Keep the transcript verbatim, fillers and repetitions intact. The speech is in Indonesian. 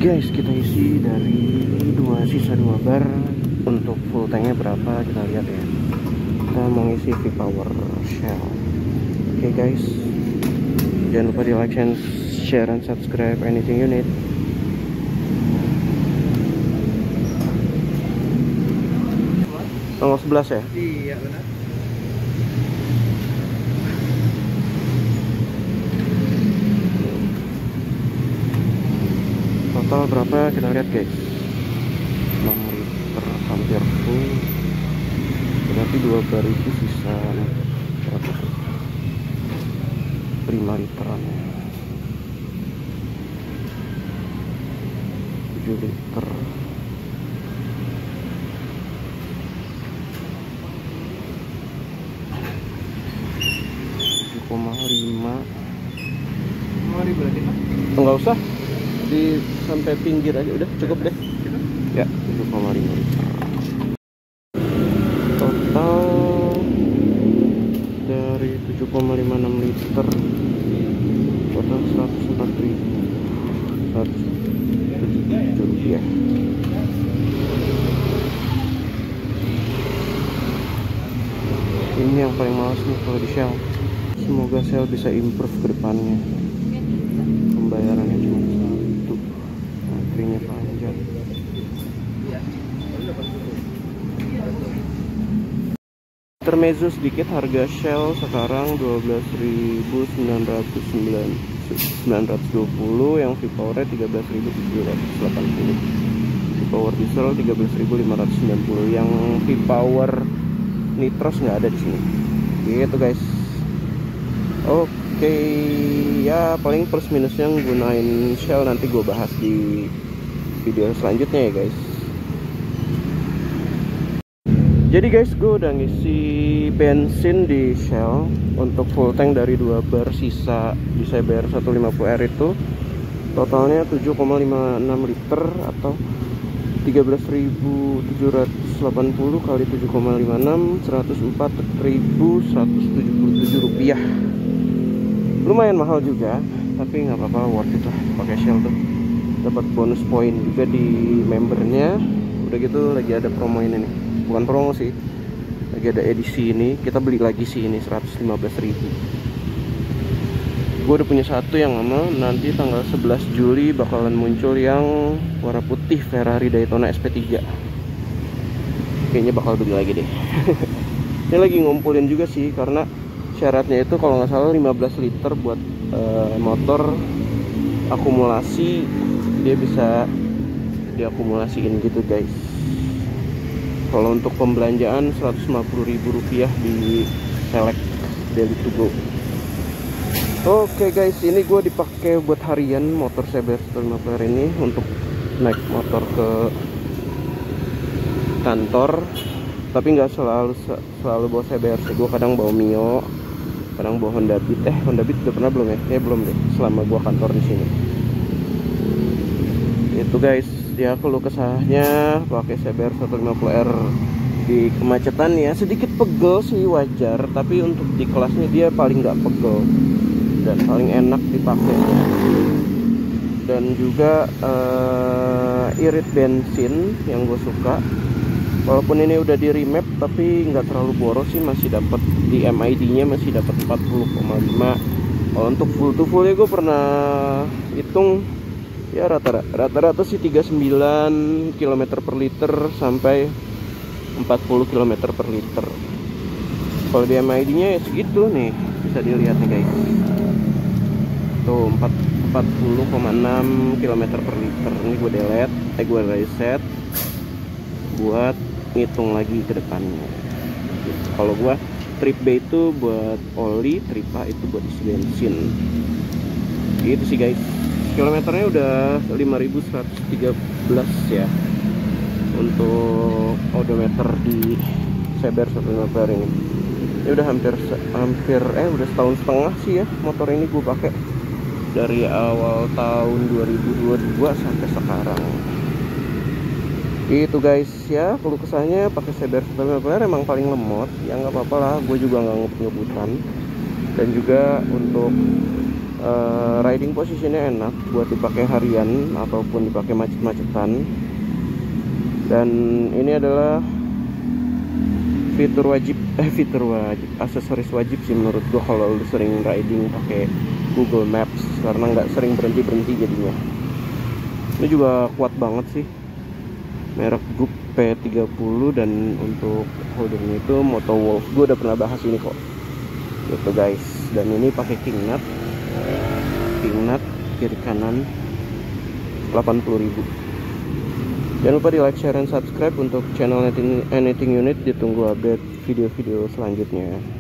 guys, kita isi dari dua sisa dua bar. Untuk full tanknya berapa kita lihat ya. Kita mau ngisi V-Power Shell. Oke okay guys, jangan lupa di like and share and subscribe anything you need. Tanggal sebelas ya? Iya benar. Total berapa kita lihat guys. enam liter hampir full. Berarti dua bar itu sisa berapa? lima literan ya. tujuh liter. tujuh koma lima. Mau berarti Pak? Enggak usah. Di sampai pinggir aja udah cukup deh. Ya, tujuh koma lima liter. Total dari tujuh koma lima enam liter total seratus empat ribu seratus tujuh rupiah. Ini yang paling males nih kalau di Shell. Semoga Shell bisa improve ke depannya. Pembayarannya cuma satu, antrinya panjang. Intermezzo sedikit, harga Shell sekarang dua belas ribu sembilan ratus dua puluh, yang V-Power tiga belas ribu tujuh ratus delapan puluh, V-Power diesel tiga belas ribu lima ratus sembilan puluh, yang V-Power nitros nggak ada di sini. Gitu guys. Oke, ya paling plus minusnya gunain Shell nanti gue bahas di video selanjutnya ya guys. Jadi guys, gue udah ngisi bensin di Shell untuk full tank dari dua bar sisa di C B R seratus lima puluh R itu totalnya tujuh koma lima enam liter atau tiga belas ribu tujuh ratus delapan puluh kali tujuh koma lima enam, seratus empat ribu seratus tujuh puluh tujuh rupiah. Lumayan mahal juga, tapi nggak apa-apa, worth it lah pakai Shell tuh. Dapat bonus poin juga di membernya. Udah gitu lagi ada promo ini nih. Bukan promo sih, lagi ada edisi ini, kita beli lagi sih ini seratus lima belas ribu. Gue udah punya satu yang lama, nanti tanggal sebelas Juli bakalan muncul yang warna putih Ferrari Daytona S P tiga. Kayaknya bakal beli lagi deh. Ini lagi ngumpulin juga sih, karena syaratnya itu kalau nggak salah lima belas liter buat uh, motor akumulasi, dia bisa diakumulasiin gitu guys. Kalau untuk pembelanjaan seratus lima puluh ribu rupiah di Select Daily to Go. Oke guys, ini gue dipakai buat harian motor C B R seratus lima puluh R ini untuk naik motor ke kantor. Tapi nggak selalu selalu bawa C B R sih. Gue kadang bawa Mio, kadang bawa Honda Beat. Eh Honda Beat udah pernah belum ya? Ya belum deh. Selama gue kantor di sini. Itu guys. Ya kalau kesahnya pakai C B R seratus lima puluh R di kemacetan ya sedikit pegel sih, wajar, tapi untuk di kelasnya dia paling nggak pegel dan paling enak dipakai. Dan juga uh, irit bensin yang gue suka, walaupun ini udah di remap tapi nggak terlalu boros sih, masih dapat di M I D nya masih dapat empat puluh koma lima. Kalau untuk full to full ya gue pernah hitung ya rata-rata rata-rata sih tiga puluh sembilan kilometer per liter sampai empat puluh kilometer per liter. Kalau di M I D nya ya segitu nih, bisa dilihat nih guys. Tuh empat puluh koma enam kilometer per liter. Ini gue delete, eh gue reset buat ngitung lagi ke depannya gitu. Kalau gue trip B itu buat oli, trip A itu buat isi bensin. Gitu sih guys. Kilometernya udah lima ribu seratus tiga belas ya untuk odometer di C B R seratus lima puluh R ini. Ini udah hampir hampir eh udah setahun setengah sih ya motor ini gue pakai, dari awal tahun dua ribu dua puluh dua sampai sekarang. Itu guys ya, kalau kesannya pakai C B R seratus lima puluh R emang paling lemot ya, nggak apa-apa lah, gue juga nggak ngebut-ngebutan. Dan juga untuk Uh, riding posisinya enak buat dipakai harian ataupun dipakai macet-macetan. Dan ini adalah fitur wajib, eh fitur wajib, aksesoris wajib sih menurut gua kalau lu sering riding pakai Google Maps, karena nggak sering berhenti-berhenti jadinya. Ini juga kuat banget sih, merek Goop P tiga puluh, dan untuk holdernya itu Moto Wolf. Gue udah pernah bahas ini kok, gitu guys. Dan ini pakai king nut, king nut kiri kanan delapan puluh ribu. Jangan lupa di like, share, dan subscribe untuk channel Anything Unit. Ditunggu update video-video selanjutnya.